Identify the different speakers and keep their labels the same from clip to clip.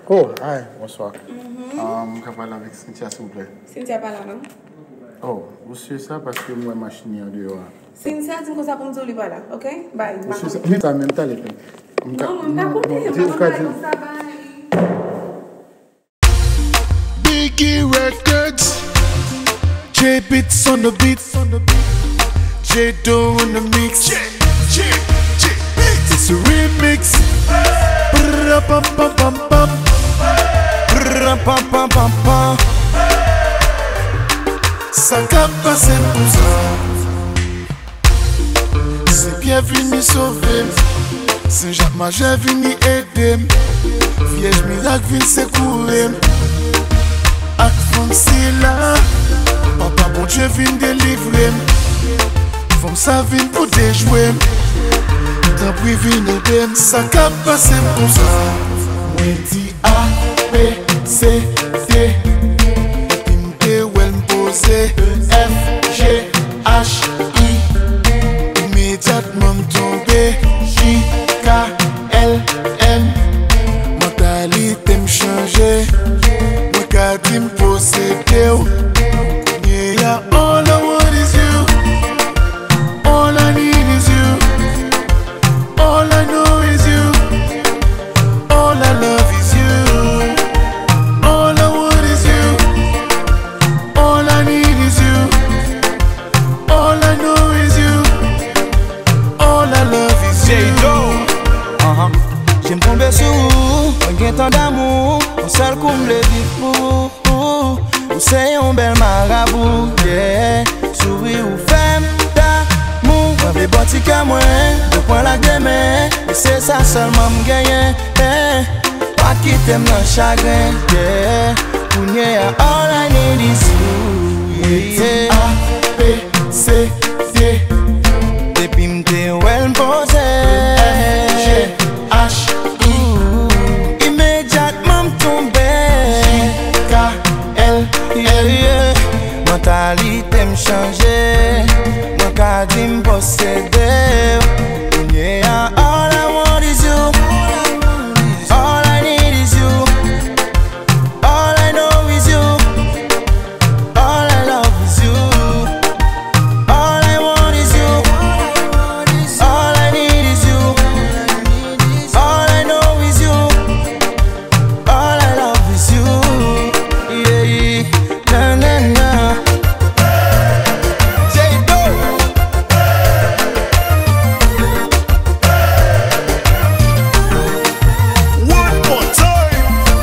Speaker 1: Oh, hi, bonsoir. Je parle avec Cynthia, s'il vous plaît.
Speaker 2: Cynthia parle là, non?
Speaker 1: Oh, vous suivez ça parce que moi, ma machine est en dehors.
Speaker 2: Cynthia, dis moi ça pour me dire, pas là, ok? Bye.
Speaker 1: Vous suivez ça, mais ça même temps, les peines.
Speaker 2: Non, je ne vais pas comme ça, bye.
Speaker 3: Biggie Records, Jbeatz on the beat, Jaydo on the mix. It's a remix. Ça cap passer pour ça. C'est bien venu sauver. Saint-Jacques Majeur venu aider. Vierge miracle vient secourir. Ak foncer là. Papa bon Dieu vient délivrer. Femme ça vient pour déjouer. Tant pis vient aider. Ça cap passer pour ça. Moi dit A, B, C, D. F, G, H, I. Immédiatement tombé. J, K, L, M. Mentalité me changer. Moi qu'à me posséder. Yeah, all I want is you. All I need is you. All I know is you. All I love is you. All I want is you. All I need is you. All I know is you. All I love is you.
Speaker 4: Jaydo. J'aime tomber sur vous, on gagne tant d'amour, on seul comble vite pour vous. C'est un bel marabout, yeah. Souris ou femme d'amour, on veut bâtir comme moi, de point la demain, et c'est ça seulement me gagne, pas quitter mon chagrin, yeah. All I need is you, yeah.
Speaker 3: A, B, C, D.
Speaker 4: Depuis m'te well posé.
Speaker 3: F, G, H, I.
Speaker 4: Immédiatement m'tombe.
Speaker 3: J, K, L,
Speaker 4: M. Mentalité m'changer. Moi qu'à dire m'posséder. Yeah, all I want is you. All I need is you. All I know is you. All I love is you. All I want is you. All I need is you. All I know is you. All I love is you. Yeah, na na na. Jaydo.
Speaker 3: One more time.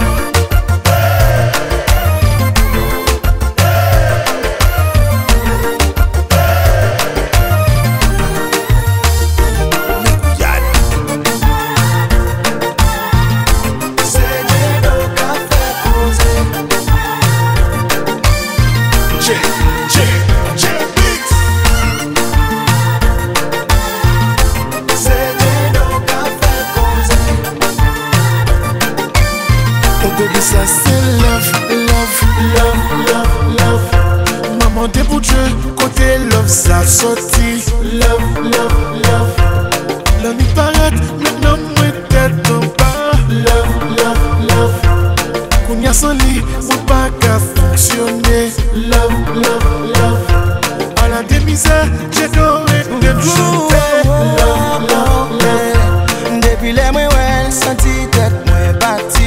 Speaker 3: Baby, ça c'est love, love, love, love, love. Maman des pour Dieu, côté love, ça sorti. Love, love, love. L'homme y paraît, maintenant moi tête en bas. Love, love, love. Qu'on y a son lit, mon pas qu'à fonctionner. Love, love, love. À la démisère, j'ai doré pour me chanter. Love, love, love.
Speaker 4: Depuis les mois, ouais, senti tête, moi bâti.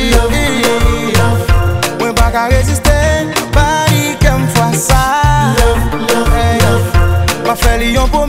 Speaker 4: Moi pas qu'à résister, pas dit qu'elle me fasse ça.
Speaker 3: Love, love, love.
Speaker 4: Ma fait lion pour